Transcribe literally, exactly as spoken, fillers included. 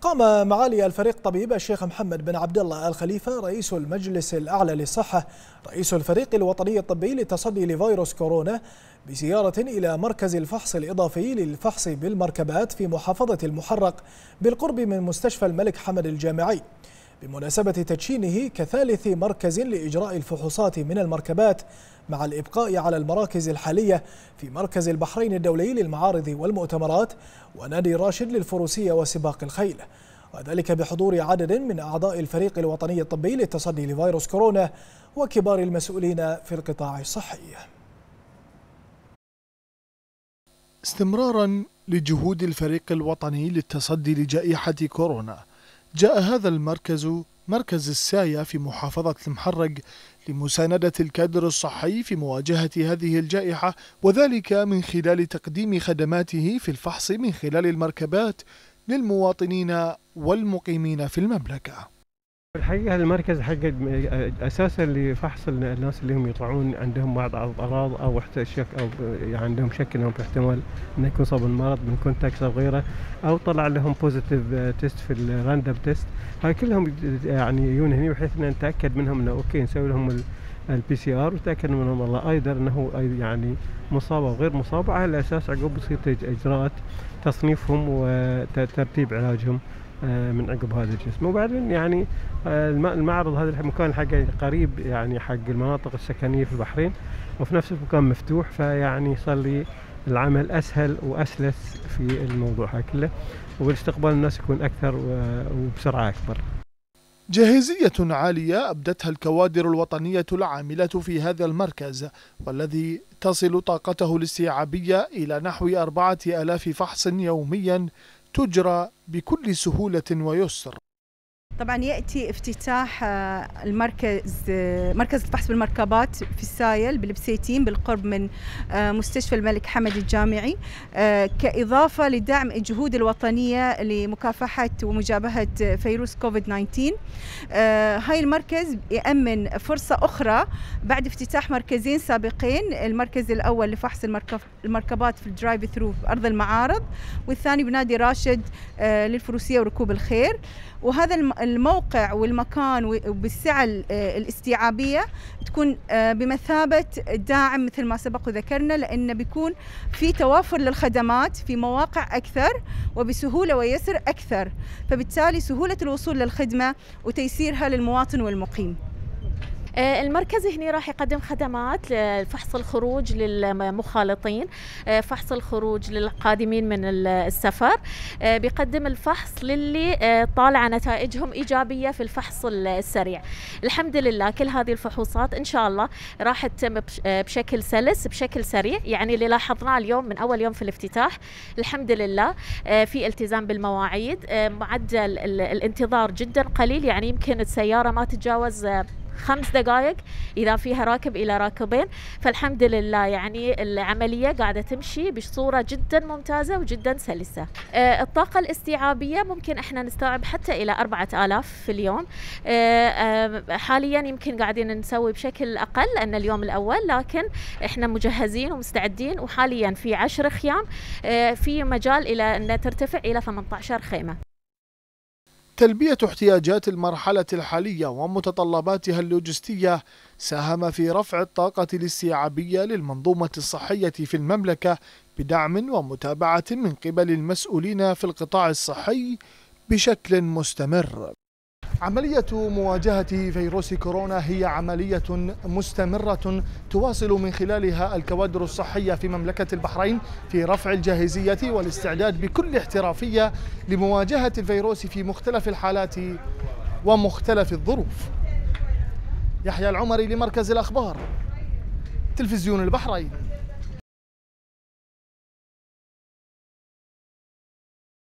قام معالي الفريق طبيب الشيخ محمد بن عبد الله آل خليفة رئيس المجلس الأعلى للصحة رئيس الفريق الوطني الطبي للتصدي لفيروس كورونا بزيارة إلى مركز الفحص الإضافي للفحص بالمركبات في محافظة المحرق بالقرب من مستشفى الملك حمد الجامعي بمناسبة تدشينه كثالث مركز لإجراء الفحوصات من المركبات مع الإبقاء على المراكز الحالية في مركز البحرين الدولي للمعارض والمؤتمرات ونادي راشد للفروسية وسباق الخيل، وذلك بحضور عدد من أعضاء الفريق الوطني الطبي للتصدي لفيروس كورونا وكبار المسؤولين في القطاع الصحي. استمرارا لجهود الفريق الوطني للتصدي لجائحة كورونا، جاء هذا المركز مركز الساية في محافظة المحرق لمساندة الكادر الصحي في مواجهة هذه الجائحة، وذلك من خلال تقديم خدماته في الفحص من خلال المركبات للمواطنين والمقيمين في المملكة. الحقيقة المركز حق أساسا لفحص الناس اللي هم يطلعون عندهم بعض الأعراض أو شك أو عندهم شك أنهم احتمال أن يكون صاب المرض من كونتاكس أو غيره، أو طلع لهم بوزيتيف تيست في الراندوم تيست، هاي كلهم يعني يجون هنا بحيث أن نتأكد منهم أنه أوكي نسوي لهم البي سي آر ونتأكد منهم الله أيضا أنه يعني مصاب أو غير مصاب، على أساس عقب بصير إجراءات تصنيفهم وترتيب علاجهم من عقب هذا الجسم. وبعدين يعني المعرض هذا المكان حقه قريب يعني حق المناطق السكنيه في البحرين، وفي نفس المكان مفتوح، فيعني صار لي العمل اسهل واسلس في الموضوع كله، والاستقبال الناس يكون اكثر وبسرعه اكبر. جاهزية عالية أبدتها الكوادر الوطنية العاملة في هذا المركز، والذي تصل طاقته الاستيعابية إلى نحو أربعة آلاف فحص يوميا تجرى بكل سهولة ويسر. طبعا يأتي افتتاح المركز مركز الفحص بالمركبات في السايل بالبسيتين بالقرب من مستشفى الملك حمد الجامعي كإضافة لدعم الجهود الوطنية لمكافحة ومجابهة فيروس كوفيد تسعة عشر. هاي المركز يأمن فرصة أخرى بعد افتتاح مركزين سابقين، المركز الأول لفحص المركبات في الدرايف ثرو في أرض المعارض، والثاني بنادي راشد للفروسية وركوب الخير. وهذا الموقع والمكان وبالسعة الاستيعابية تكون بمثابة داعم مثل ما سبق وذكرنا، لأن بيكون في توافر للخدمات في مواقع أكثر وبسهولة ويسر أكثر، فبالتالي سهولة الوصول للخدمة وتيسيرها للمواطن والمقيم. المركز هنا راح يقدم خدمات لفحص الخروج للمخالطين، فحص الخروج للقادمين من السفر، بيقدم الفحص للي طالع نتائجهم إيجابية في الفحص السريع. الحمد لله كل هذه الفحوصات إن شاء الله راح تتم بشكل سلس بشكل سريع، يعني اللي لاحظناه اليوم من أول يوم في الافتتاح الحمد لله في التزام بالمواعيد، معدل الانتظار جدا قليل، يعني يمكن السيارة ما تتجاوز خمس دقائق إذا فيها راكب إلى راكبين، فالحمد لله يعني العملية قاعدة تمشي بصورة جدا ممتازة وجدا سلسة. آه الطاقة الاستيعابية ممكن احنا نستوعب حتى إلى أربعة آلاف في اليوم، آه آه حاليا يمكن قاعدين نسوي بشكل أقل لأن اليوم الأول، لكن احنا مجهزين ومستعدين، وحاليا في عشر خيام، آه في مجال إلى أن ترتفع إلى ثمانية عشر خيمة. تلبية احتياجات المرحلة الحالية ومتطلباتها اللوجستية ساهم في رفع الطاقة الاستيعابية للمنظومة الصحية في المملكة بدعم ومتابعة من قبل المسؤولين في القطاع الصحي بشكل مستمر. عملية مواجهة فيروس كورونا هي عملية مستمرة تواصل من خلالها الكوادر الصحية في مملكة البحرين في رفع الجاهزية والاستعداد بكل احترافية لمواجهة الفيروس في مختلف الحالات ومختلف الظروف. يحيى العمري لمركز الأخبار، تلفزيون البحرين.